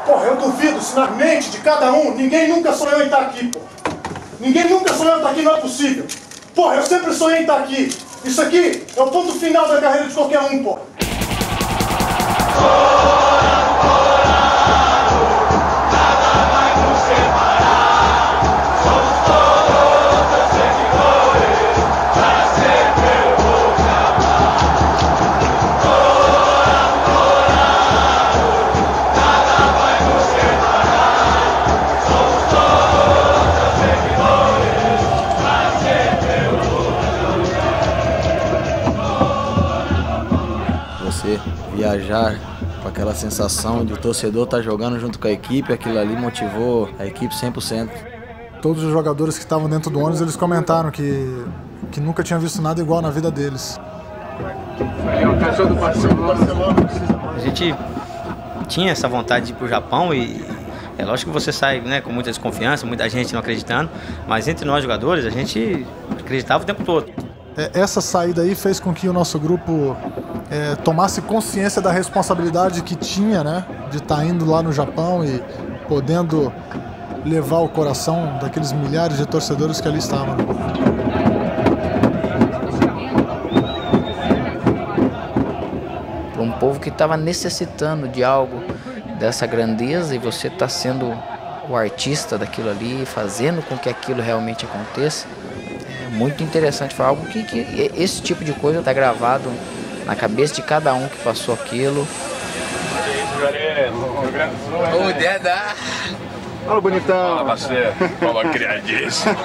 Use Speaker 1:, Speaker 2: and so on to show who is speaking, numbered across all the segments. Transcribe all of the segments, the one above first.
Speaker 1: Porra, eu duvido se na mente de cada um, ninguém nunca sonhou em estar aqui, porra. Ninguém nunca sonhou em estar aqui, não é possível. Porra, eu sempre sonhei em estar aqui. Isso aqui é o ponto final da carreira de qualquer um, porra.
Speaker 2: Você viajar com aquela sensação de o torcedor estar jogando junto com a equipe, aquilo ali motivou a equipe 100%.
Speaker 3: Todos os jogadores que estavam dentro do ônibus, eles comentaram que nunca tinham visto nada igual na vida deles.
Speaker 4: A gente tinha essa vontade de ir para o Japão e é lógico que você sai, né, com muita desconfiança, muita gente não acreditando, mas entre nós jogadores a gente acreditava o tempo todo.
Speaker 3: Essa saída aí fez com que o nosso grupo tomasse consciência da responsabilidade que tinha, né, de estar indo lá no Japão e podendo levar o coração daqueles milhares de torcedores que ali estavam.
Speaker 5: Para um povo que estava necessitando de algo dessa grandeza e você está sendo o artista daquilo ali, fazendo com que aquilo realmente aconteça, é muito interessante. Foi algo que esse tipo de coisa está gravado na cabeça de cada um que passou aquilo.
Speaker 6: Ô, Deda!
Speaker 7: Fala, bonitão!
Speaker 6: Fala, parceiro! Fala, criadíssimo!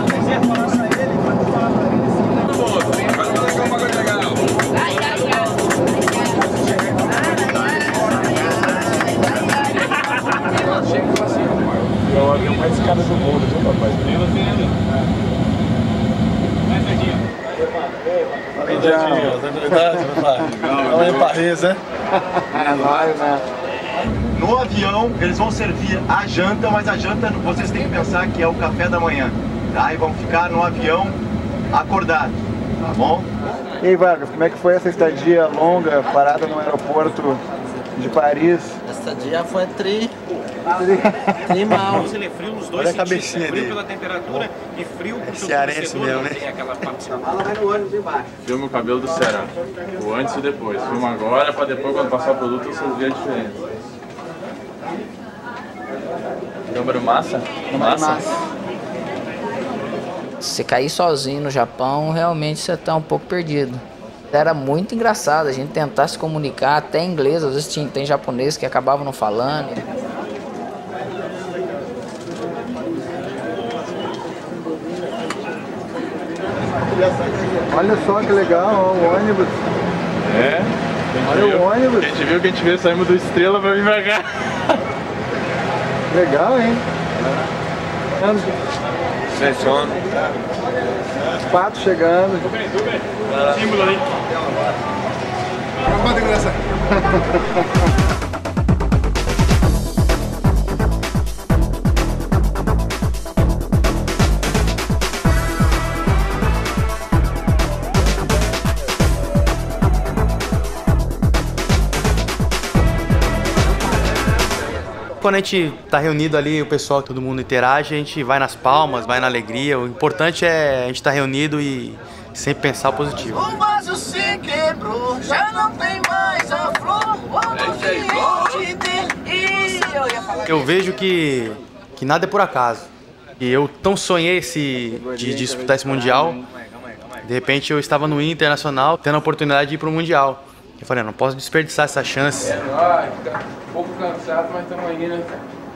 Speaker 7: É o avião mais caro do mundo, viu, rapaz?
Speaker 1: Ela é em Paris, né?
Speaker 8: No avião, eles vão servir a janta, mas a janta vocês têm que pensar que é o café da manhã, tá? E vão ficar no avião acordados, tá bom?
Speaker 7: E aí, Vargas, como é que foi essa estadia longa, parada no aeroporto de Paris?
Speaker 2: Essa dia foi tri mal.
Speaker 4: Ele é frio nos
Speaker 7: Olha a cabecinha
Speaker 4: frio
Speaker 7: dele.
Speaker 4: pela temperatura e frio porque
Speaker 2: cearense mesmo, né?
Speaker 6: Filma o cabelo do Ceará. O antes e o depois. Filma agora, pra depois, quando passar o produto, vocês verem a diferença. Número massa? Massa.
Speaker 5: Se você cair sozinho no Japão, realmente você está um pouco perdido. Era muito engraçado a gente tentar se comunicar, até em inglês, às vezes tem japonês que acabavam não falando.
Speaker 7: Olha só que legal, ó, o ônibus.
Speaker 6: É?
Speaker 7: Olha o ônibus.
Speaker 6: A gente viu que a gente veio, saímos do Estrela pra vir pra cá.
Speaker 7: Legal, hein?
Speaker 6: Funciona.
Speaker 7: Os patos chegando.
Speaker 6: Símbolo ali.
Speaker 7: Acabou de engraçar.
Speaker 4: Quando a gente tá reunido ali, o pessoal, todo mundo interage, a gente vai nas palmas, vai na alegria. O importante é a gente estar reunido e sempre pensar positivo.
Speaker 9: O vaso se quebrou, já não tem mais a flor. Outro cliente dele.
Speaker 4: Eu vejo que nada é por acaso. E eu tão sonhei de disputar esse Mundial. De repente eu estava no Internacional, tendo a oportunidade de ir pro Mundial. Eu falei, não posso desperdiçar essa chance.
Speaker 6: Um pouco cansado, mas estamos aí, né?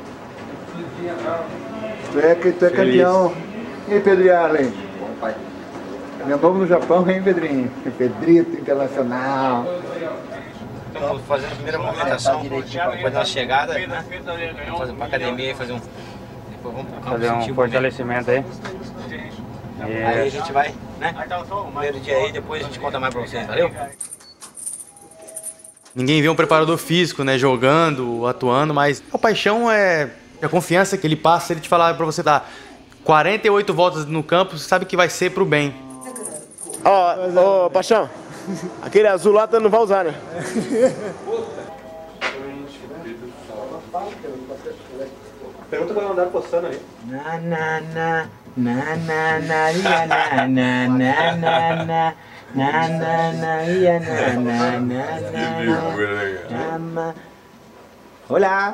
Speaker 7: Tu é campeão. E aí, Pedro Arlen? Bom, pai. Meu novo no Japão, hein, Pedrinho? Pedrito Internacional.
Speaker 4: Estamos fazendo a primeira movimentação depois da chegada, né? Vamos fazer uma academia e fazer um... Depois vamos pro campo
Speaker 10: fazer um fortalecimento aí.
Speaker 4: Aí a gente vai, né? Primeiro dia aí, depois a gente conta mais pra vocês, valeu? Ninguém vê um preparador físico, né, jogando, atuando, mas a paixão é a confiança que ele passa. Se ele te falar pra você dar 48 voltas no campo, você sabe que vai ser pro bem.
Speaker 11: Ó, Paixão, aquele azul lá tu não vai usar, né?
Speaker 8: Pergunta quando andaram postando aí.
Speaker 11: Olá!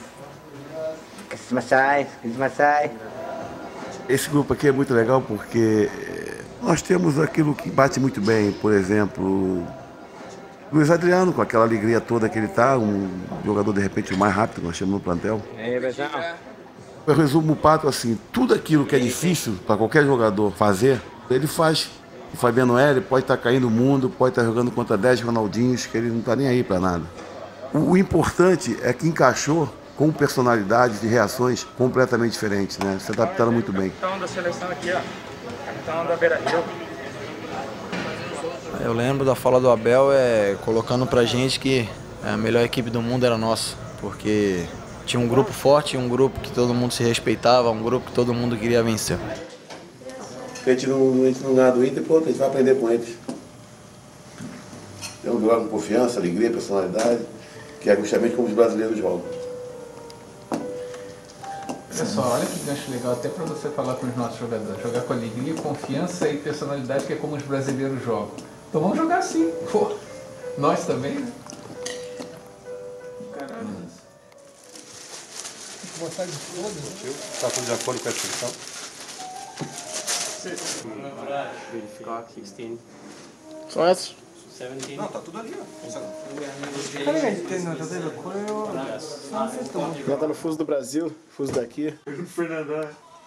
Speaker 11: Masai.
Speaker 10: Esse grupo aqui é muito legal porque nós temos aquilo que bate muito bem, por exemplo, Luiz Adriano, com aquela alegria toda que ele está, um jogador de repente o mais rápido que nós chamamos no plantel. Eu resumo o Pato assim, tudo aquilo que é difícil para qualquer jogador fazer, ele faz. O Fabiano L pode estar caindo o mundo, pode estar jogando contra 10 Ronaldinhos, que ele não está nem aí para nada. O importante é que encaixou com personalidades e reações completamente diferentes, né? Se adaptaram muito bem.
Speaker 12: Capitão da seleção aqui, ó. Capitão da Beira-Rio.
Speaker 2: Eu lembro da fala do Abel colocando pra gente que a melhor equipe do mundo era nossa, porque tinha um grupo forte, um grupo que todo mundo se respeitava, um grupo que todo mundo queria vencer.
Speaker 10: A gente não ganha do Inter, pô, a gente vai aprender com eles. É um jogo com confiança, alegria, personalidade, que é justamente como os brasileiros jogam.
Speaker 13: Pessoal, olha que gancho legal até para você falar com os nossos jogadores. Jogar com alegria, confiança e personalidade, que é como os brasileiros jogam. Então vamos jogar assim. Pô, nós também, né? Caralho.
Speaker 8: Está tudo de acordo com a inscrição?
Speaker 11: São essas?
Speaker 8: Não, tá tudo ali, ó.
Speaker 11: Já tá no fuso do Brasil, fuso daqui.
Speaker 8: Fernandão.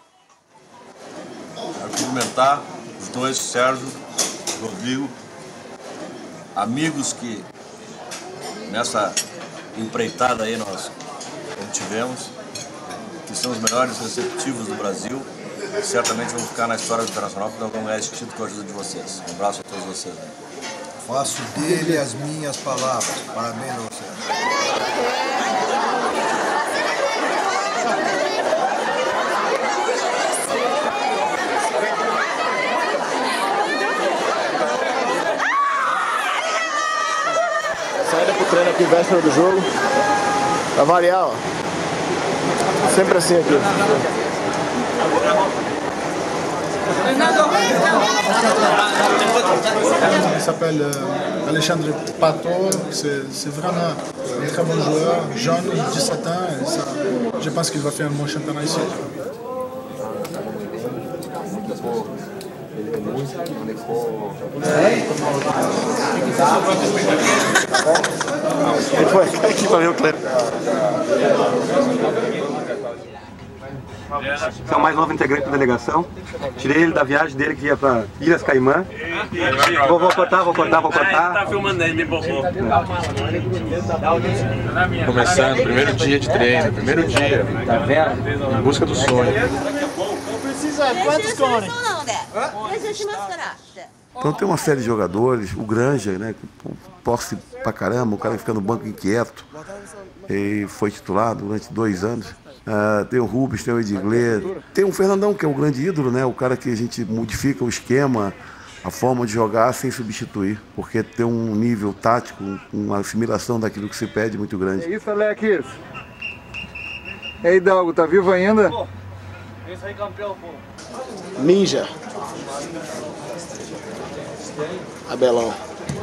Speaker 14: Quero cumprimentar os dois, Sérgio, Rodrigo, amigos que nessa empreitada aí nós obtivemos, que são os melhores receptivos do Brasil. Certamente vão ficar na história do Internacional, porque nós vamos ganhar esse título com a ajuda de vocês. Um abraço a todos vocês.
Speaker 15: Faço dele as minhas palavras. Parabéns a você.
Speaker 11: Saída pro treino aqui, véspera do jogo. Pra variar, ó. Sempre assim aqui.
Speaker 3: Il s'appelle Alexandre Pato, c'est vraiment un très bon joueur, jeune, 17 ans, et ça, je pense qu'il va faire un bon championnat ici.
Speaker 8: Aqui para ver o Cleber. Esse é o mais novo integrante da delegação. Tirei ele da viagem dele que ia para Ilhas Caimã. Vou cortar.
Speaker 6: Tá filmando aí, me borrou.
Speaker 16: Começando, primeiro dia de treino, primeiro dia.
Speaker 8: Tá vendo?
Speaker 16: Em busca do sonho.
Speaker 9: Quantos cones?
Speaker 10: Então tem uma série de jogadores, o Granja, né, que torce pra caramba, o cara fica no banco inquieto, e foi titular durante 2 anos. Tem o Rubens, tem o Edgley, tem o Fernandão, que é o grande ídolo, né, o cara que a gente modifica o esquema, a forma de jogar sem substituir, porque tem um nível tático, uma assimilação daquilo que se pede muito grande.
Speaker 7: É isso, Alex. Ei, Hidalgo, tá vivo ainda?
Speaker 12: Esse aí campeão, pô.
Speaker 11: Ninja. Abelão.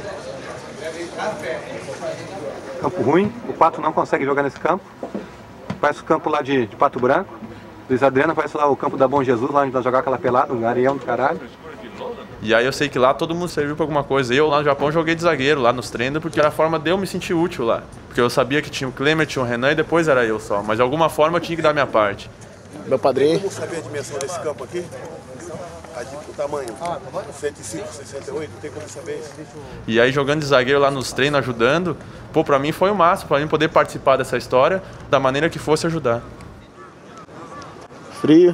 Speaker 8: Campo ruim, o Pato não consegue jogar nesse campo. Parece o campo lá de Pato Branco. Luiz Adriano parece lá o campo da Bom Jesus, lá onde nós jogar aquela pelada, um areião do caralho.
Speaker 16: E aí eu sei que lá todo mundo serviu pra alguma coisa. Eu lá no Japão joguei de zagueiro, lá nos treinos, porque era a forma de eu me sentir útil lá. Porque eu sabia que tinha o Clemer, tinha o Renan e depois era eu só. Mas de alguma forma eu tinha que dar minha parte.
Speaker 11: Meu padrinho.
Speaker 10: Como saber a dimensão desse campo aqui? O tamanho, 105, 68, tem como saber isso?
Speaker 16: E aí jogando de zagueiro lá nos treinos, ajudando, pô, pra mim foi o máximo, pra mim poder participar dessa história da maneira que fosse ajudar.
Speaker 11: Frio.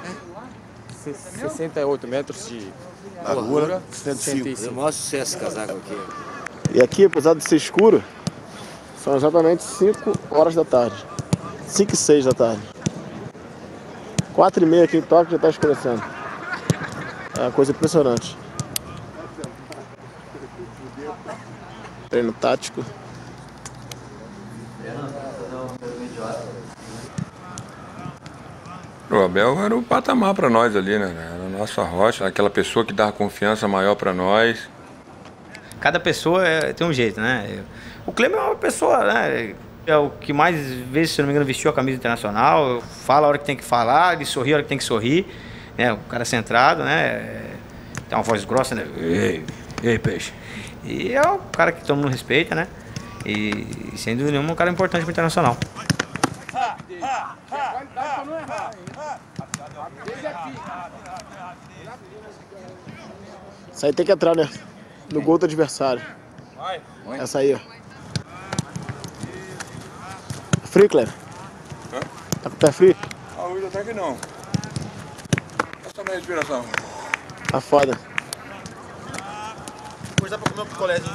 Speaker 17: 68 metros de
Speaker 10: largura, 105.
Speaker 17: Mostra esse casaco aqui.
Speaker 11: E aqui, apesar de ser escuro, são exatamente 5 horas da tarde. 5 e 6 da tarde. 4h30 aqui em Tóquio já está escurecendo. É uma coisa impressionante. Treino tático.
Speaker 18: O Abel era o patamar para nós ali, né? Era a nossa rocha, aquela pessoa que dava confiança maior para nós.
Speaker 19: Cada pessoa tem um jeito, né? O Cleber é uma pessoa, né? É o que mais vezes, se não me engano, vestiu a camisa internacional, fala a hora que tem que falar, ele sorri a hora que tem que sorrir, né? O cara centrado, né? Tem uma voz grossa, né? Ei, peixe. E é o cara que todo mundo respeita, né? E sem dúvida nenhuma, um cara importante pro internacional.
Speaker 11: Isso aí tem que entrar, né? No gol do adversário. Essa aí, ó. Frio, Cleber? Tá com o pé frio?
Speaker 18: Ah, hoje até que não. Essa é a minha respiração.
Speaker 11: Tá foda.
Speaker 19: Depois dá pra comer um picolézinho.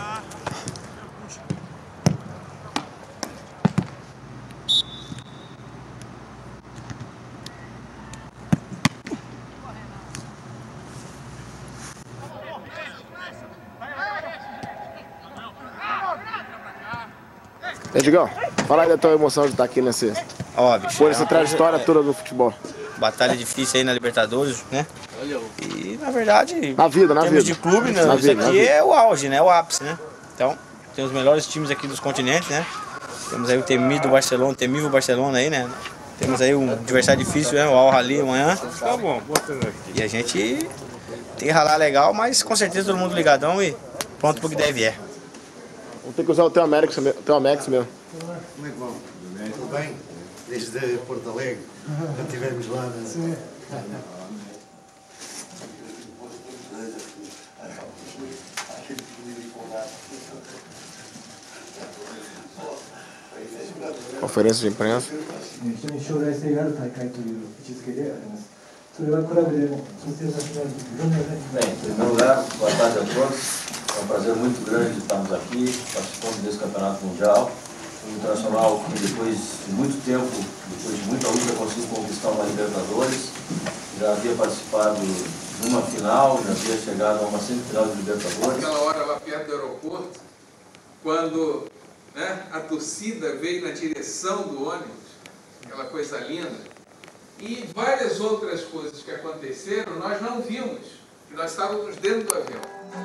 Speaker 11: Digão, fala aí da tua emoção de estar aqui nesse... Por essa trajetória toda do futebol.
Speaker 19: Batalha difícil aí na Libertadores, né? E na verdade,
Speaker 11: na vida,
Speaker 19: em termos de clube, né? Isso aqui é o auge, né? É o ápice, né? Então, tem os melhores times aqui dos continentes, né? Temos aí o temível Barcelona aí, né? Temos aí um adversário difícil, né? O Al Ahly amanhã.
Speaker 18: Tá bom, botando aqui.
Speaker 19: E a gente tem que ralar legal, mas com certeza todo mundo ligadão e pronto pro que deve é.
Speaker 11: Vamos ter que usar o teu Amex mesmo.
Speaker 20: Como é que vão? Tudo bem? Desde Porto Alegre, quando estivemos lá, né? Sim.
Speaker 11: Conferência de imprensa.
Speaker 21: Bem,
Speaker 14: em primeiro lugar, boa tarde a todos. É um prazer muito grande estarmos aqui, participando desse campeonato mundial. O Internacional, que depois de muito tempo, depois de muita luta, conseguiu conquistar uma Libertadores. Já havia participado de uma final, já havia chegado a uma semifinal de Libertadores.
Speaker 13: Aquela hora lá perto do aeroporto, quando, né, a torcida veio na direção do ônibus, aquela coisa linda, e várias outras coisas que aconteceram, nós não vimos, que nós estávamos dentro do avião.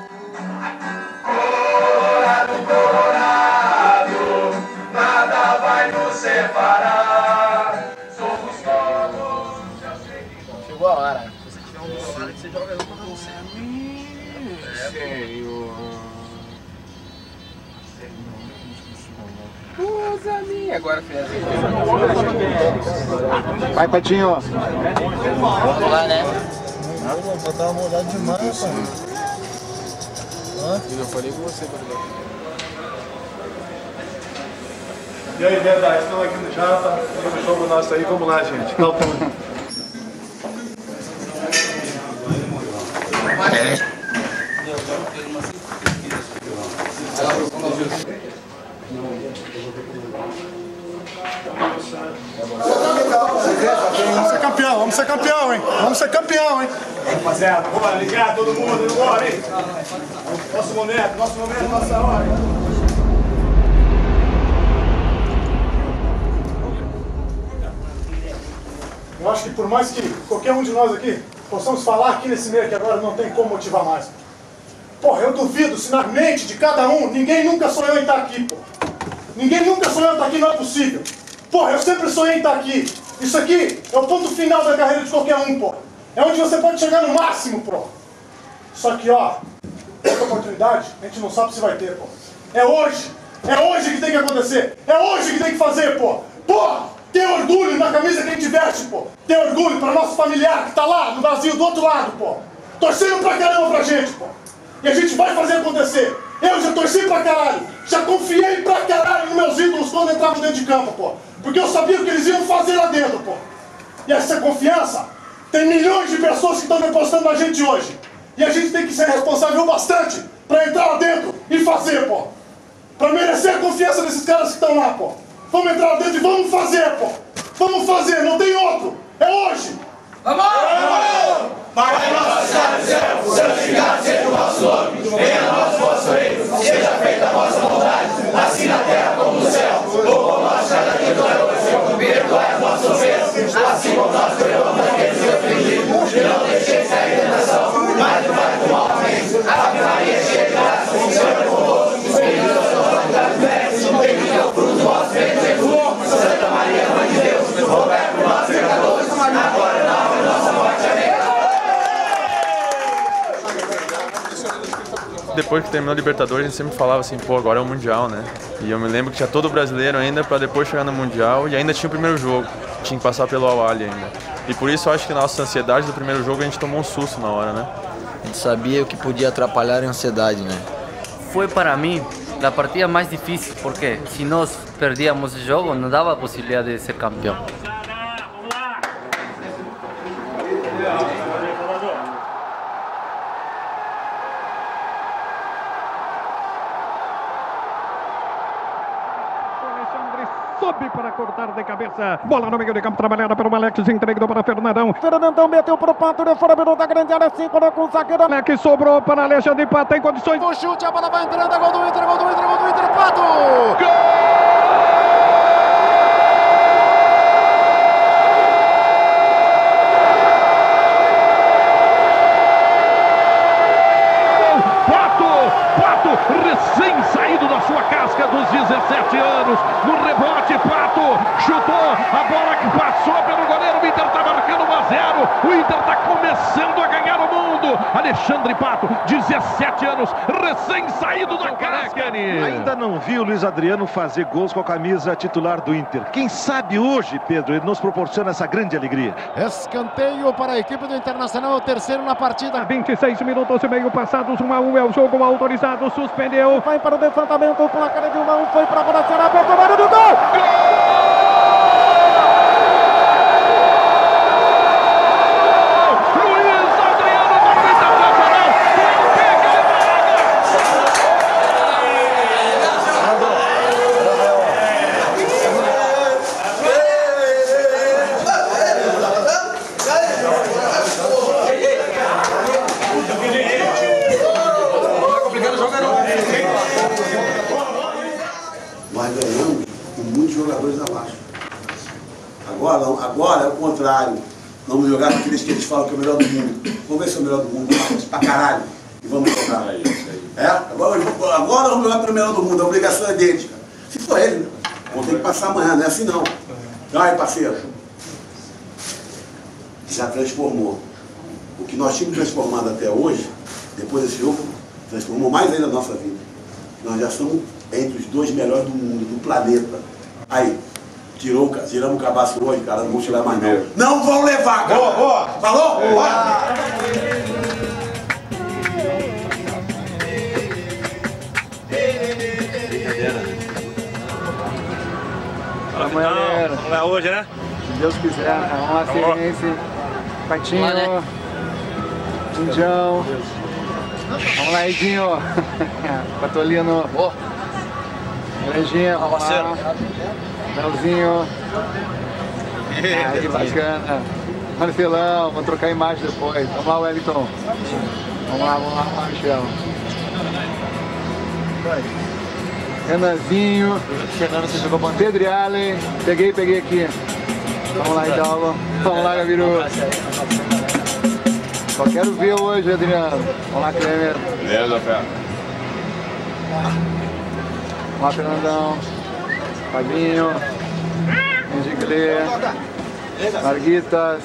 Speaker 9: Colorado, Colorado, nada vai nos separar. Somos todos.
Speaker 11: Chegou a hora.
Speaker 9: Se você tiver um do lado, você joga eu contra você.
Speaker 11: Sério?
Speaker 13: Coisa minha. Agora fez.
Speaker 11: Vai, Patinho.
Speaker 5: Vamos lá, né?
Speaker 3: Pô, tava molhado demais, pai.
Speaker 11: Eu já falei com você, tá ligado?
Speaker 1: E aí, verdade, estão aqui no Japa, tem um jogo nosso aí, vamos lá, gente. Calma. Vamos ser campeão, vamos ser campeão, hein? Vamos ser campeão, hein? Rapaziada, bora ligar todo mundo, bora, hein? Nosso momento, nossa hora. Eu acho que por mais que qualquer um de nós aqui possamos falar aqui nesse meio que agora não tem como motivar mais. Porra, eu duvido se na mente de cada um, ninguém nunca sonhou em estar aqui, pô. Ninguém nunca sonhou em estar aqui, não é possível. Porra, eu sempre sonhei em estar aqui. Isso aqui é o ponto final da carreira de qualquer um, pô. É onde você pode chegar no máximo, pô. Só que, ó, essa oportunidade a gente não sabe se vai ter, pô. É hoje que tem que acontecer. É hoje que tem que fazer, pô. Pô! Tem orgulho na camisa que a gente veste, pô. Tem orgulho para nosso familiar que tá lá no Brasil, do outro lado, pô. Torcendo pra caramba pra gente, pô. E a gente vai fazer acontecer. Eu já torci pra caralho. Já confiei pra caralho nos meus ídolos quando entravam dentro de campo, pô. Porque eu sabia o que eles iam fazer lá dentro, pô. E essa confiança, tem milhões de pessoas que estão depositando na gente hoje. E a gente tem que ser responsável bastante pra entrar lá dentro e fazer, pô. Pra merecer a confiança desses caras que estão lá, pô. Vamos entrar lá dentro e vamos fazer, pô. Vamos fazer, não tem outro. É hoje.
Speaker 9: Vamos! Pai nosso, está no céu, santificado seja o vosso nome. Venha a nós o vosso reino, seja feita a vossa vontade, assim na terra como no céu. O pão nosso cada dia nos dai hoje, perdoai as nossas ofensas, assim como nós perdoamos
Speaker 16: depois que terminou a Libertadores, a gente sempre falava assim, pô, agora é o Mundial, né? E eu me lembro que tinha todo o brasileiro ainda para depois chegar no Mundial e ainda tinha o primeiro jogo, tinha que passar pelo Al-Ahly ainda. E por isso eu acho que na nossa ansiedade do primeiro jogo a gente tomou um susto na hora, né?
Speaker 2: A gente sabia o que podia atrapalhar a ansiedade, né?
Speaker 21: Foi para mim a partida mais difícil, porque se nós perdíamos o jogo, não dava a possibilidade de ser campeão.
Speaker 22: Sobe para cortar de cabeça. Bola no meio de campo, trabalhada pelo Alex, entregou para Fernandão. Fernandão meteu para o Pato, de fora da grande área, 5 com o zagueiro. Alex sobrou para Alexandre Pato, tem condições. O chute, a bola vai entrando, é gol do Inter, gol do Inter, gol do Inter, Pato! Gol! Recém-saído da sua casca dos 17 anos, no rebote, Pato chutou, a bola que passou pelo goleiro, o Inter está marcando 1-0, o Inter está começando a ganhar o mundo. Alexandre Pato, 17 anos, recém-saído da casca.
Speaker 23: Ainda não vi o Luiz Adriano fazer gols com a camisa titular do Inter. Quem sabe hoje, Pedro, ele nos proporciona essa grande alegria.
Speaker 22: Escanteio para a equipe do Internacional, é o terceiro na partida. 26 minutos e meio passados, 1-1 é o jogo autorizado, suspendeu. Vai para o levantamento, o placar de 1-1, foi para a bola, será para o do gol! Gol!
Speaker 10: Nós ganhamos com muitos jogadores abaixo. Agora é o contrário. Vamos jogar com aqueles que eles falam que é o melhor do mundo. Vamos ver se é o melhor do mundo. Pra caralho. E vamos jogar. Agora vamos jogar pelo melhor do mundo. A obrigação é deles, cara. Se for eles, né? Vamos ter que passar amanhã, não é assim não. Vai, parceiro. Já transformou. O que nós tínhamos transformado até hoje, depois desse jogo, transformou mais ainda a nossa vida. Nós já somos entre os 2 melhores do mundo, do planeta. Aí, tiramos o cabaço hoje, cara, não vão tirar mais não. Não vão levar, cara! Boa. Falou? Boa.
Speaker 23: Amanhã, galera. Vamos lá hoje, né?
Speaker 7: Se Deus quiser. Vamos lá, Ciência. Patinho. Indião. Vamos lá, Edinho. Patolino. Beijinho, vamos lá. Melzinho. Ah, que bacana. Marcelão, vamos trocar imagem depois. Vamos lá, Wellington. Vamos lá, Michel. Renanzinho. Fernando, você jogou bom. Pedro e Allen. Peguei aqui. Vamos lá, Hidalgo. Vamos lá, Gabiru. Só quero ver hoje, Adriano. Vamos lá, Clemer.
Speaker 6: Beleza, Fé.
Speaker 7: Vamos lá, Fernandão. Fabinho. Engiglê. Marguitas.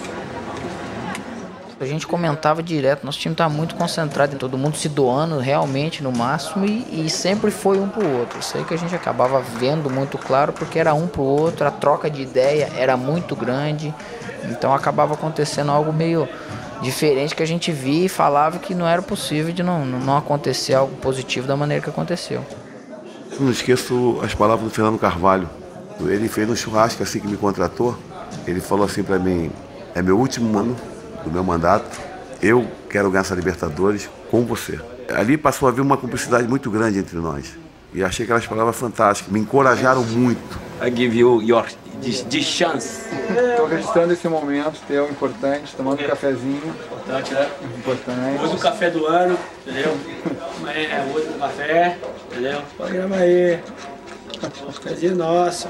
Speaker 5: A gente comentava direto, nosso time estava muito concentrado, todo mundo se doando realmente no máximo e sempre foi um pro outro. Isso aí que a gente acabava vendo muito claro, porque era um pro outro, a troca de ideia era muito grande, então acabava acontecendo algo meio diferente que a gente via e falava que não era possível de não acontecer algo positivo da maneira que aconteceu.
Speaker 10: Eu não esqueço as palavras do Fernando Carvalho. Ele fez um churrasco assim que me contratou, ele falou assim para mim, é meu último ano do meu mandato, eu quero ganhar essa Libertadores com você. Ali passou a haver uma cumplicidade muito grande entre nós. E achei aquelas palavras fantásticas, me encorajaram muito.
Speaker 17: I give you this chance.
Speaker 7: Estou registrando esse momento teu importante, tomando um cafezinho.
Speaker 12: Importante, né?
Speaker 7: Importante.
Speaker 12: Hoje o café do ano, entendeu? Amanhã é outro café, entendeu? Programa aí. Cafezinho nosso.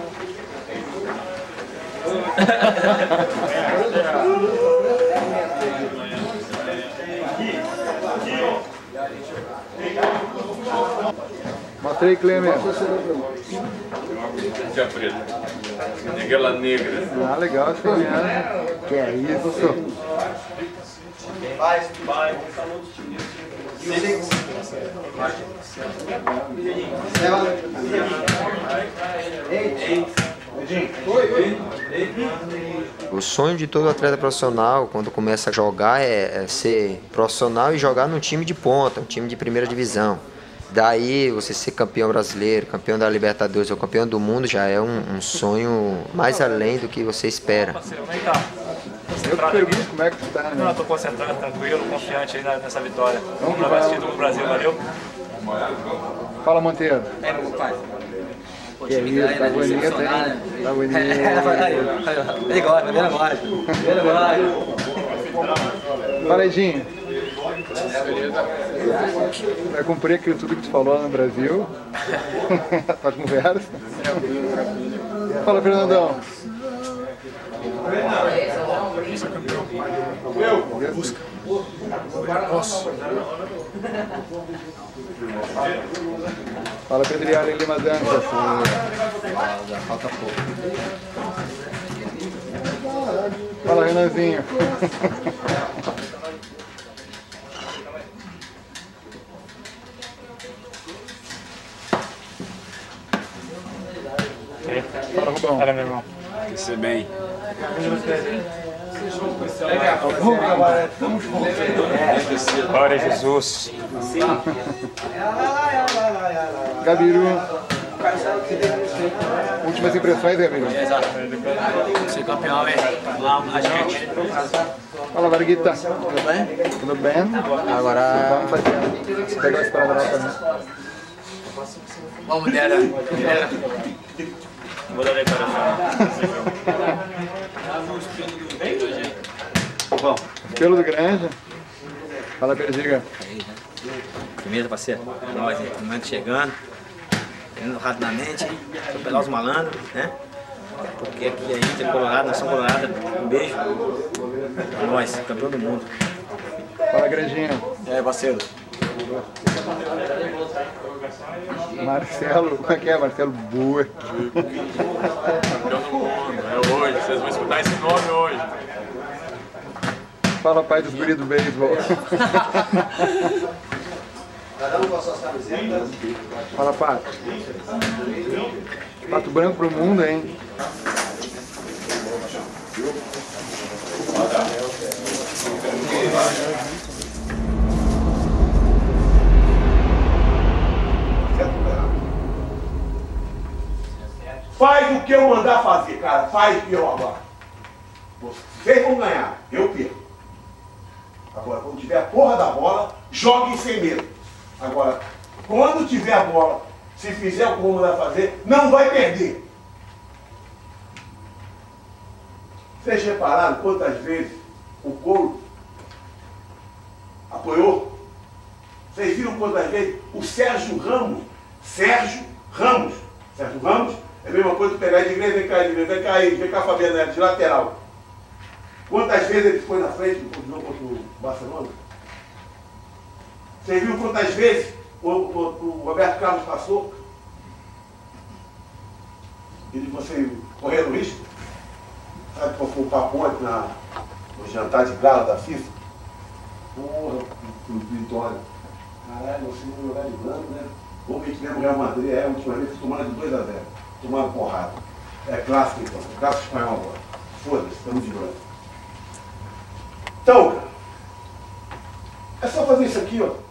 Speaker 7: Mostra aí, Clemer.
Speaker 6: Tia preta. Aquela negra.
Speaker 7: Ah, legal, assim mesmo. Que é isso?
Speaker 9: Vai.
Speaker 4: O sonho de todo atleta profissional, quando começa a jogar, é ser profissional e jogar num time de ponta, um time de primeira divisão. Daí você ser campeão brasileiro, campeão da Libertadores ou campeão do mundo já é um sonho mais além do que você espera.
Speaker 7: Eu te pergunto como é que tu tá, né?
Speaker 8: Não, eu tô concentrado, tranquilo, confiante aí nessa vitória. Vamos levar esse título pro Brasil, valeu?
Speaker 7: Fala, Monteiro.
Speaker 8: É, meu pai.
Speaker 7: Que isso, tá bonito, hein? Tá bonito.
Speaker 8: Ele gosta, ele gosta. Ele gosta.
Speaker 7: Fala, Edinho. Vai cumprir aquilo tudo que tu falou lá no Brasil? Faz conversa. Fala, Fernandão.
Speaker 1: Busca. Posso.
Speaker 7: Fala, Pedriara Lima Dantas.
Speaker 4: Já falta pouco.
Speaker 7: Fala, Renanzinho. Fala, Rubão.
Speaker 8: Fala, meu irmão.
Speaker 15: Você bem.
Speaker 8: Glória a Jesus.
Speaker 7: Gabiru. Últimas impressões, Gabiru?
Speaker 21: Exato. Ser campeão, velho.
Speaker 7: Fala, Varguita. Tudo bem? Tudo bem.
Speaker 4: Agora...
Speaker 7: Vamos fazer. Pega uma espada lá pra mim.
Speaker 21: Vamos, Dera.
Speaker 8: Vou dar declaração.
Speaker 7: Bom, pelo do Granja. Fala, Perdiga.
Speaker 19: Primeiro, parceiro, nós, momento chegando, tendo rapidamente, pegar os malandros, né? Porque aqui a gente é colorado, nação colorada. Um beijo. É nós, campeão do mundo.
Speaker 7: Fala, Granjinha.
Speaker 15: E aí, parceiro?
Speaker 7: Marcelo, como é que é? Marcelo Boa.
Speaker 6: Campeão do mundo, é hoje. Vocês vão escutar esse nome hoje.
Speaker 7: Fala, pai dos guris do beisebol.
Speaker 9: Cada um com as suas camisetas.
Speaker 7: Fala, Pato. Pato branco pro mundo, hein?
Speaker 9: Faz o que eu mandar fazer, cara. Faz o que eu agora. Vocês vão ganhar, eu perco. Agora, quando tiver a porra da bola, joguem sem medo. Agora, quando tiver a bola, se fizer o que eu vou mandar fazer, não vai perder. Vocês repararam quantas vezes o Couro apoiou? Vocês viram quantas vezes o Sérgio Ramos é a mesma coisa que pegar de igreja, vem cá, Fabiano, de lateral. Quantas vezes ele foi na frente do jogo contra o Barcelona? Vocês viram quantas vezes o Roberto Carlos passou? E você correndo risco? Sabe qual foi o papo ontem no jantar de gala da FIFA? Porra, Vitória. Caralho, você não jogar de branco, né? Como a gente lembra o Real Madrid, a última vez que tomaram de 2-0. Tomaram porrada. É clássico então, clássico espanhol agora. Foda-se, estamos de branco. Então, cara, é só fazer isso aqui, ó.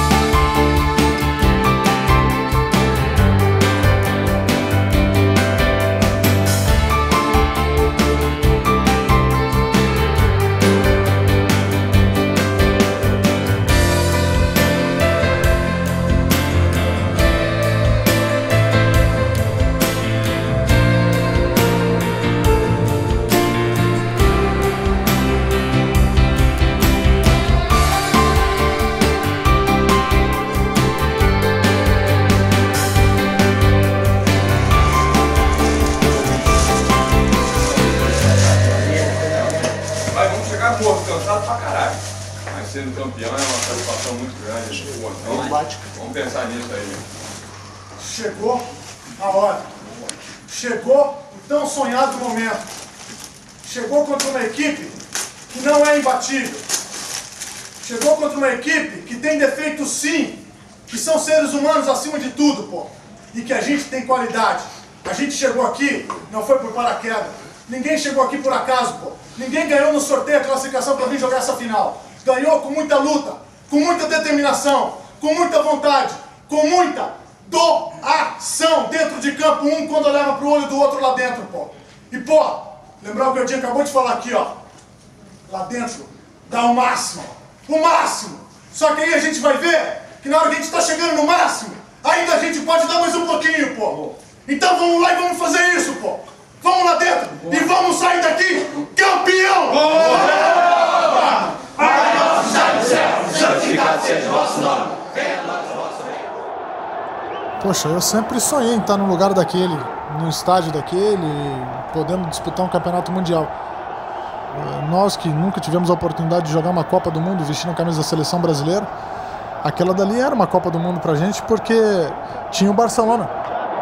Speaker 6: Cansado pra caralho. Mas sendo campeão é uma satisfação muito grande. Então, vamos pensar nisso aí.
Speaker 1: Chegou a hora. Chegou o tão sonhado momento. Chegou contra uma equipe que não é imbatível. Chegou contra uma equipe que tem defeitos sim, que são seres humanos acima de tudo, pô. E que a gente tem qualidade. A gente chegou aqui, não foi por paraquedas. Ninguém chegou aqui por acaso, pô. Ninguém ganhou no sorteio a classificação para vir jogar essa final. Ganhou com muita luta, com muita determinação, com muita vontade, com muita doação dentro de campo, um quando olhava pro olho do outro lá dentro, pô. E, pô, lembrar o que o Edinho acabou de falar aqui, ó. Lá dentro, dá o máximo. O máximo. Só que aí a gente vai ver que na hora que a gente tá chegando no máximo, ainda a gente pode dar mais um pouquinho, pô. Então vamos lá e vamos fazer isso, pô. Vamos lá dentro e vamos sair daqui campeão! Pai nosso, sai do céu, santificado seja o vosso nome.
Speaker 3: Poxa, eu sempre sonhei em estar no lugar daquele, no estádio daquele, podendo disputar um campeonato mundial. Nós que nunca tivemos a oportunidade de jogar uma Copa do Mundo vestindo a camisa da seleção brasileira, aquela dali era uma Copa do Mundo pra gente porque tinha o Barcelona.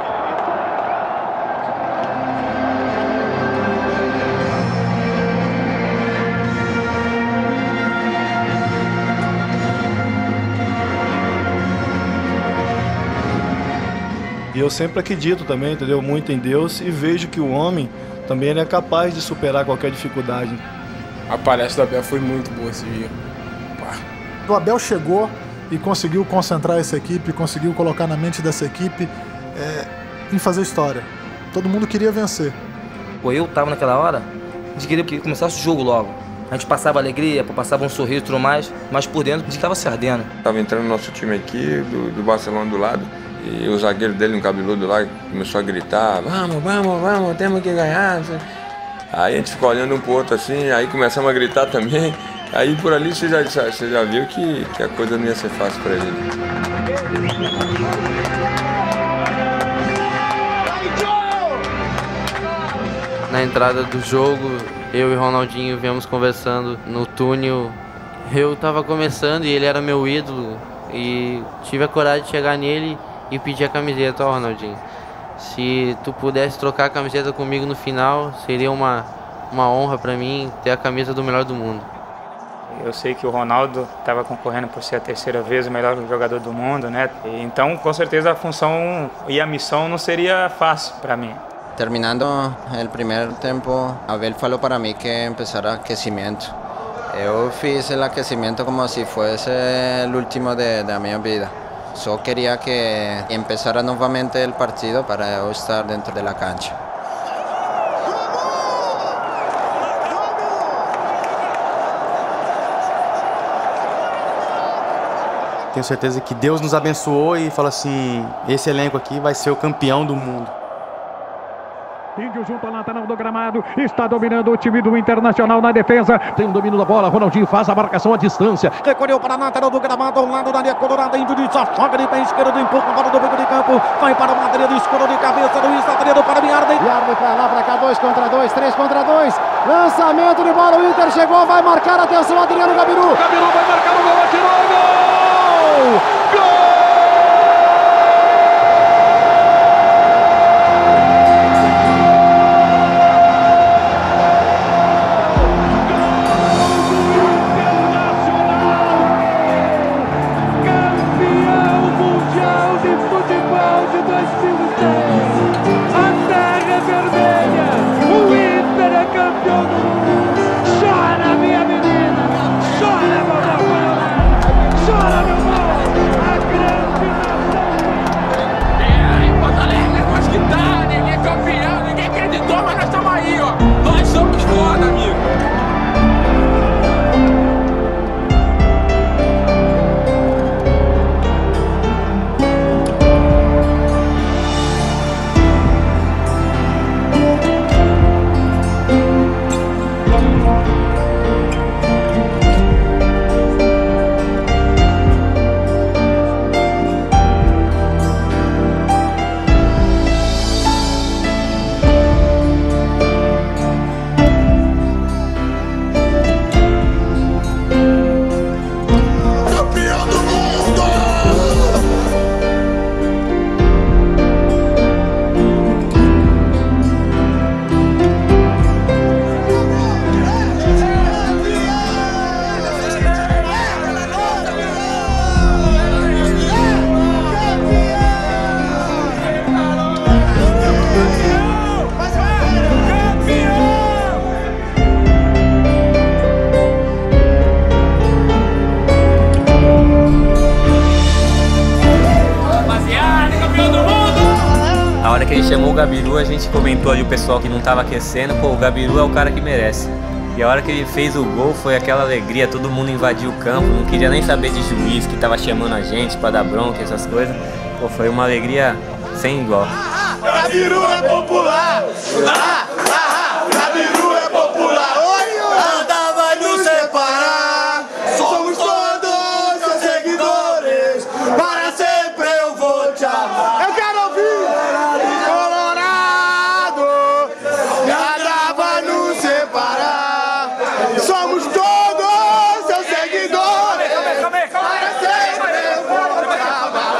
Speaker 15: E eu sempre acredito também, entendeu? Muito em Deus e vejo que o homem também ele é capaz de superar qualquer dificuldade.
Speaker 18: A palestra do Abel foi muito boa esse dia.
Speaker 3: O Abel chegou e conseguiu concentrar essa equipe, conseguiu colocar na mente dessa equipe em fazer história. Todo mundo queria vencer.
Speaker 20: Pô, eu tava naquela hora, a gente queria que começasse o jogo logo. A gente passava alegria, passava um sorriso e tudo mais, mas por dentro a gente tava se ardendo.
Speaker 6: Tava entrando no nosso time aqui, do Barcelona do lado. E o zagueiro dele, um cabeludo lá, começou a gritar, vamos, temos que ganhar. Aí a gente ficou olhando um pro outro assim, aí começamos a gritar também. Aí por ali você já viu que a coisa não ia ser fácil para ele.
Speaker 24: Na entrada do jogo, eu e Ronaldinho viemos conversando no túnel. Eu tava começando e ele era meu ídolo. E tive a coragem de chegar nele e pedir a camiseta, ó, Ronaldinho. Se tu pudesse trocar a camiseta comigo no final, seria uma honra pra mim ter a camisa do melhor do mundo.
Speaker 25: Eu sei que o Ronaldo estava concorrendo por ser a terceira vez o melhor jogador do mundo, né? Então, com certeza, a função e a missão não seria fácil para mim.
Speaker 26: Terminando o primeiro tempo, Abel falou para mim que empezara aquecimento. Eu fiz o aquecimento como se fosse o último da minha vida. Só queria que empezara novamente o partido para eu estar dentro da cancha.
Speaker 27: Tenho certeza que Deus nos abençoou e falou assim, esse elenco aqui vai ser o campeão do mundo.
Speaker 22: Índio junto à lateral do gramado, está dominando o time do Internacional na defesa, tem um domínio da bola, Ronaldinho faz a marcação à distância, recolheu para a lateral do gramado, ao lado da linha colorada, Índio de sofoca de pé esquerdo, empurra para do meio de campo, vai para o Madrid, escuro de cabeça, Luiz Adriano para Biardi.
Speaker 28: Biardi para lá, para cá, 2 contra 2, 3 contra 2, lançamento de bola, o Inter chegou, vai marcar, atenção, Adriano Gabiru.
Speaker 22: Gabiru vai marcar o gol, atirou o gol! Gol!
Speaker 24: hora que ele chamou o Gabiru, a gente comentou ali, o pessoal que não tava aquecendo, pô, o Gabiru é o cara que merece. E a hora que ele fez o gol foi aquela alegria, todo mundo invadiu o campo, não queria nem saber de juiz que tava chamando a gente pra dar bronca, essas coisas. Pô, foi uma alegria sem igual.
Speaker 2: Gabiru é popular! Gabiru é popular! Nada vai nos separar! Somos todos seus seguidores! Para sempre eu vou te amar! Eu quero ouvir! Colorado! Nada vai nos separar! Somos todos seus seguidores! Para sempre eu vou te amar!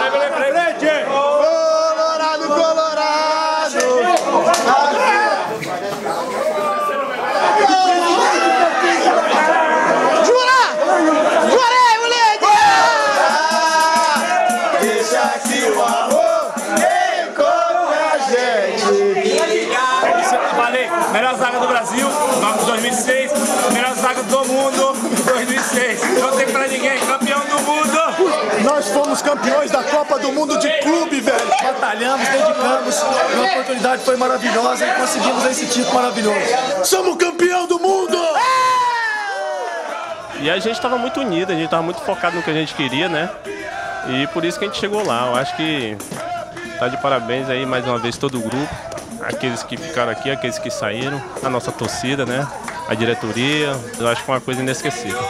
Speaker 8: Melhor zaga do Brasil, 2006. Melhor zaga do mundo, 2006. Não tem pra ninguém, campeão do mundo.
Speaker 1: Nós fomos campeões da Copa do Mundo de clube, velho.
Speaker 15: Batalhamos, dedicamos, a oportunidade foi maravilhosa e conseguimos esse título maravilhoso.
Speaker 1: Somos campeão do mundo!
Speaker 5: E a gente estava muito unido, a gente estava muito focado no que a gente queria, né? E por isso que a gente chegou lá. Eu acho que tá de parabéns aí mais uma vez todo o grupo. Aqueles que ficaram aqui, aqueles que saíram, a nossa torcida, né? A diretoria, eu acho que foi uma coisa inesquecível.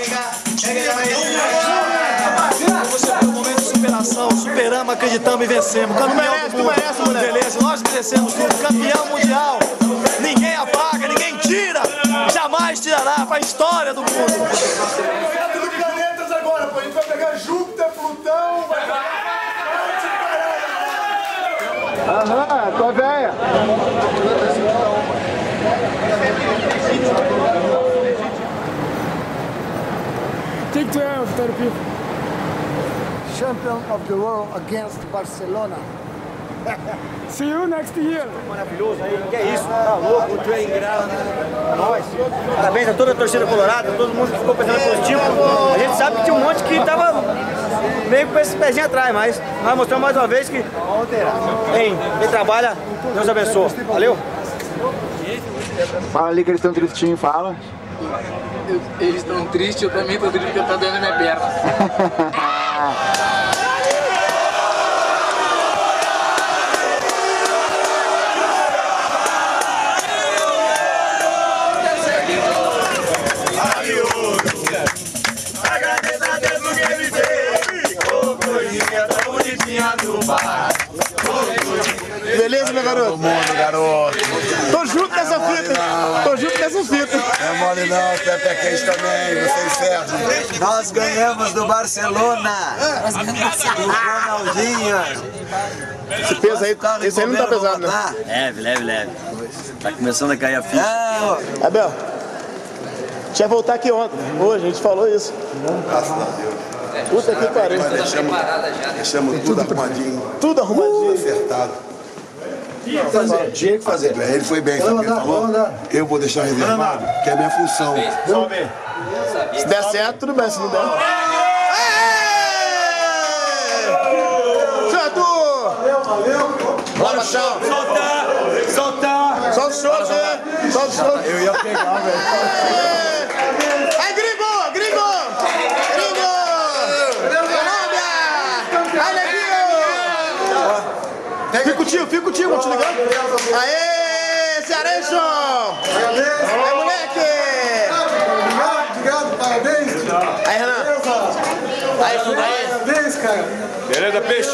Speaker 15: Você foi um momento de superação, superamos, acreditamos e vencemos. Campeão do mundo, beleza, nós merecemos tudo, campeão mundial. Ninguém apaga, ninguém tira, jamais tirará para a história do mundo.
Speaker 1: Tudo planetas agora, pô. A gente vai pegar Júpiter, Plutão, vai pegar...
Speaker 7: Aham, tô velha.
Speaker 28: Take 12, 30 people. Champion of the world against Barcelona. See you next year.
Speaker 19: Maravilhoso aí, que é isso, tá louco, o trem grande, nós. Parabéns a toda a torcida colorada, todo mundo que ficou pensando positivo. A gente sabe que tinha um monte que tava meio com esse pezinho atrás, mas nós mostramos mais uma vez que quem trabalha, Deus abençoe. Valeu?
Speaker 7: Fala ali que eles estão tristinhos, fala.
Speaker 10: Eles estão tristes, eu também estou triste porque eu tô dando minha perna.
Speaker 1: Beleza, meu garoto?
Speaker 9: Todo mundo, garoto.
Speaker 1: Tô junto nessa fita. Tô junto nessa fita.
Speaker 9: Não é mole não, Pepe é quente também, vocês Sérgio.
Speaker 11: Nós ganhamos do Barcelona. Do Ronaldinho.
Speaker 1: Esse peso aí, esse aí não tá pesado, né?
Speaker 11: Leve. Tá começando a cair a ficha.
Speaker 1: Abel, tinha voltar aqui ontem. Hoje, a gente falou isso.
Speaker 9: Graças a Deus.
Speaker 1: Puta que pariu.
Speaker 9: Deixamos tudo arrumadinho.
Speaker 1: Tudo arrumadinho.
Speaker 9: Acertado. Tinha que fazer. Ele foi bem, sabe o que ele falou? Eu vou deixar reservado, que é a minha função.
Speaker 1: Se der certo, tudo bem. Se não der... Certo! Bora, chão! Solta o choro, né? Solta o choro.
Speaker 9: Eu ia pegar, velho.
Speaker 1: É gringo! Fica contigo, vou te ligar. Aê, Cearense! É moleque!
Speaker 9: Obrigado, parabéns.
Speaker 1: Aí, Renan. Aí,
Speaker 9: parabéns, cara.
Speaker 6: Beleza, peixe?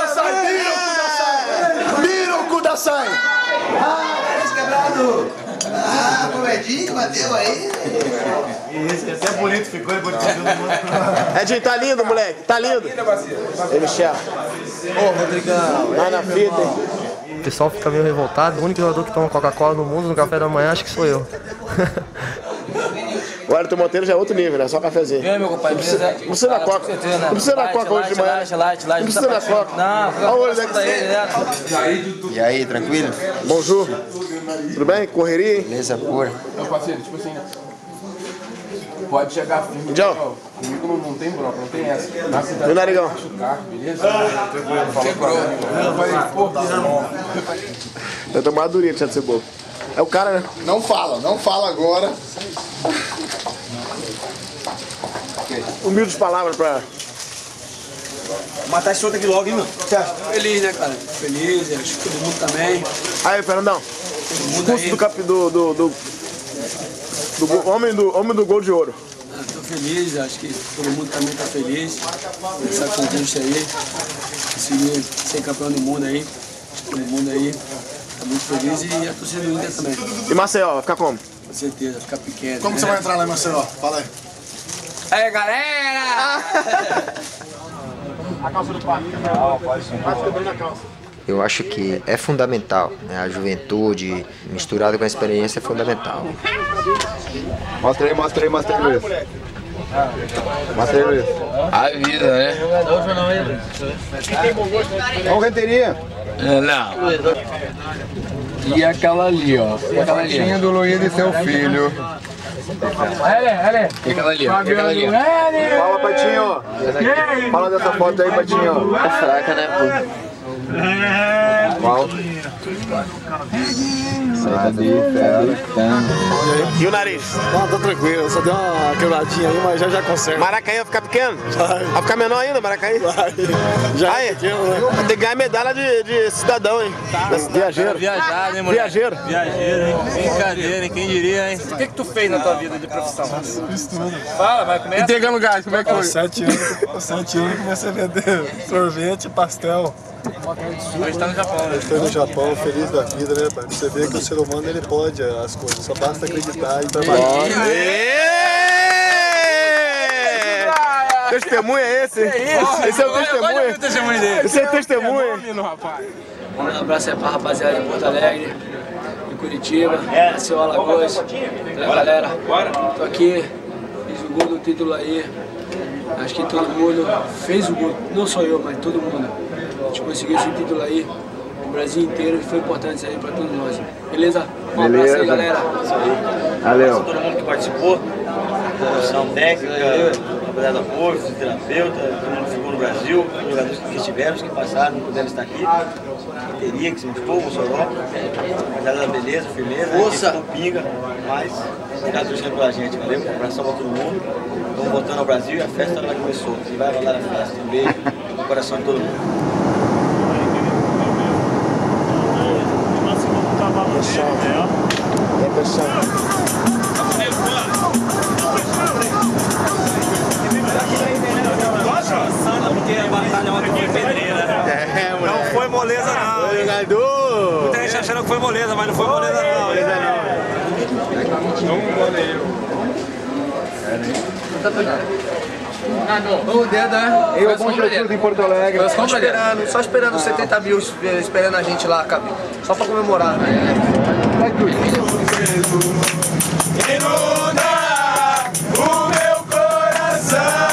Speaker 1: Vira o cu da saia!
Speaker 11: Quebrado. Moedinho, bateu aí.
Speaker 15: Esse é bonito, ficou depois de todo mundo.
Speaker 1: Edinho, tá lindo, moleque. Tá lindo. Ei, Michel.
Speaker 11: Ô, Rodrigão.
Speaker 1: Vai na fita, hein?
Speaker 20: O pessoal fica meio revoltado. O único jogador que toma Coca-Cola no mundo no café da manhã, acho que sou eu.
Speaker 1: O Ayrton Monteiro já é outro nível, né? Só cafezinho.
Speaker 20: E aí, meu compadre?
Speaker 1: Não precisa da Coca. Não precisa da Coca hoje de manhã. Não precisa da Coca. Olha o olho daqui.
Speaker 4: E aí, tranquilo?
Speaker 1: Bonjour. Tudo bem? Correria, hein?
Speaker 4: Beleza, pura.
Speaker 18: Meu parceiro, tipo assim, pode chegar firme.
Speaker 1: Tchau.
Speaker 18: Comigo não tem bronca, não tem essa.
Speaker 3: Viu, Narigão?
Speaker 18: Beleza?
Speaker 3: Eu tô mais durinho de cebola. É o cara, né?
Speaker 2: Não fala agora.
Speaker 3: Humildes palavras pra...
Speaker 12: Matar esse outro aqui logo, hein, meu? Certo?
Speaker 10: Feliz, né, cara? Feliz, acho que todo mundo também.
Speaker 3: Aí, Fernandão. Curso do homem do gol de ouro.
Speaker 10: Tô feliz, acho que todo mundo também tá feliz. Essa conquista aí. Conseguir ser campeão do mundo aí. Todo mundo aí. Tá muito feliz e a torcida do Inter também.
Speaker 3: E Maceió, vai ficar como?
Speaker 10: Com certeza, ficar pequeno.
Speaker 2: Como você vai entrar lá em Maceió? Fala aí.
Speaker 10: Aí, galera!
Speaker 2: A calça do pai. Não, pode ser. Vai quebrando a calça.
Speaker 4: Eu acho que é fundamental, né? A juventude misturada com a experiência é fundamental.
Speaker 2: Mostra aí, Luiz. Mostra aí, Luiz.
Speaker 10: A vida, né?
Speaker 2: Vamos, Renteria.
Speaker 10: Não. E aquela ali, ó. E aquela ali.
Speaker 2: Do Luiz e seu filho.
Speaker 10: Olha. E aquela ali, ó.
Speaker 2: Fala, Patinho. Fala dessa foto aí, Patinho.
Speaker 10: É fraca, né, pô?
Speaker 2: Qual?
Speaker 3: E o nariz?
Speaker 28: Não, tá tranquilo, só deu uma quebradinha aí, mas já consegue.
Speaker 3: Maracaí vai ficar pequeno? Vai ficar menor ainda, Maracaí?
Speaker 28: Já
Speaker 3: aí,
Speaker 28: é pequeno, né?
Speaker 3: Tem que ganhar medalha de cidadão, hein? Viajeiro.
Speaker 28: Viajado, hein,
Speaker 3: moleque? Viajeiro,
Speaker 28: hein? Brincadeira, hein? Quem diria, hein?
Speaker 10: O que tu fez na tua vida de profissão?
Speaker 28: Fiz tudo.
Speaker 10: Fala, vai começar.
Speaker 28: Entregando gás, como é que foi? 7 anos comecei a vender sorvete, pastel.
Speaker 10: Hoje tá no Japão, né?
Speaker 28: Estou no Japão, feliz da vida, né, pai? Você vê que o ser humano, ele pode as coisas, só basta acreditar e trabalhar.
Speaker 3: Testemunha é esse? Esse é o testemunha? Esse é testemunha?
Speaker 10: Um abraço aí pra rapaziada de Porto Alegre, em Curitiba, Maceió, Alagoas. Galera, tô aqui, fiz o gol do título aí. Acho que todo mundo fez o gol, não só eu, mas todo mundo. A gente conseguiu esse título aí, o Brasil inteiro, e foi importante isso aí pra todos nós. Beleza? Um abraço aí, galera.
Speaker 3: Valeu.
Speaker 19: Todo mundo que participou, comissão técnica, rapaziada da Porto, terapeuta, todo mundo que ficou no Brasil, os jogadores que estiveram, os que passaram, não puderam estar aqui, que se machucou, o Soró, rapaziada da beleza, firmeza, força, pinga, mas obrigado por torcendo pela gente, valeu? Um abração pra todo mundo, vamos voltando ao Brasil e a festa já começou, e vai rolar a festa, um beijo no coração de todo mundo.
Speaker 28: Não foi moleza não. Muita gente achando que foi moleza, mas não foi moleza não.
Speaker 10: O dedo, né?
Speaker 2: Eu, bom Jesus em Porto Alegre.
Speaker 10: Só esperando os 70 mil esperando a gente lá, cabelo. Só pra comemorar.
Speaker 2: Inunda o meu coração.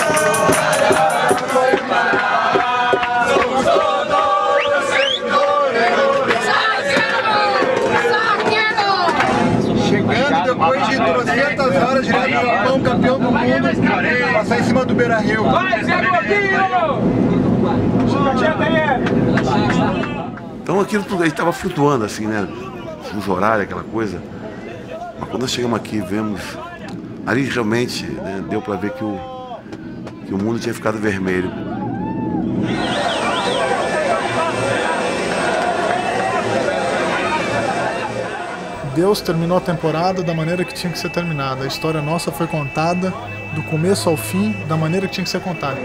Speaker 2: Chegando depois de 200 horas direto do Japão, campeão do mundo, passar em cima do Beira-Rio.
Speaker 10: Vai, Zé Gordinho!
Speaker 9: Então aquilo tudo aí estava flutuando assim, né? Fuso horário, aquela coisa. Mas quando nós chegamos aqui, vemos. Ali realmente, né, deu para ver que o mundo tinha ficado vermelho.
Speaker 28: Deus terminou a temporada da maneira que tinha que ser terminada. A história nossa foi contada do começo ao fim, da maneira que tinha que ser contada.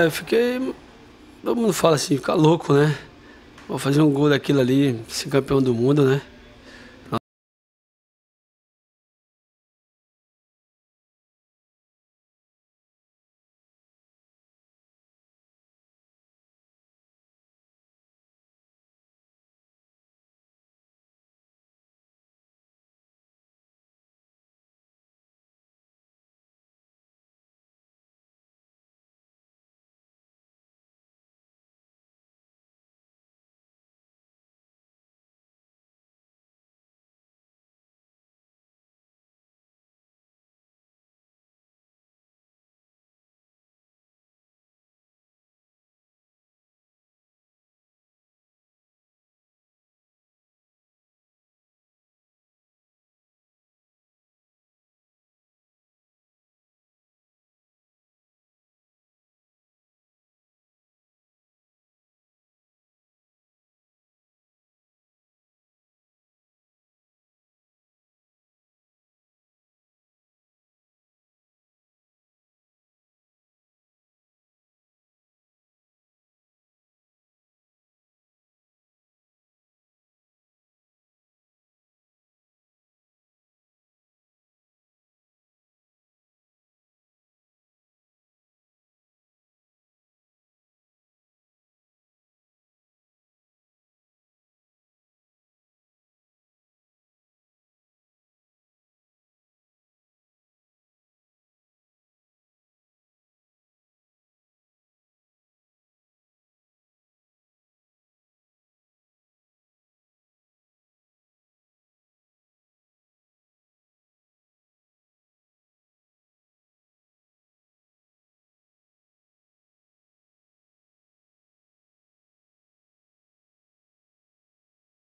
Speaker 12: eu fiquei... Todo mundo fala assim, fica louco, né? Vou fazer um gol daquilo ali, ser campeão do mundo, né?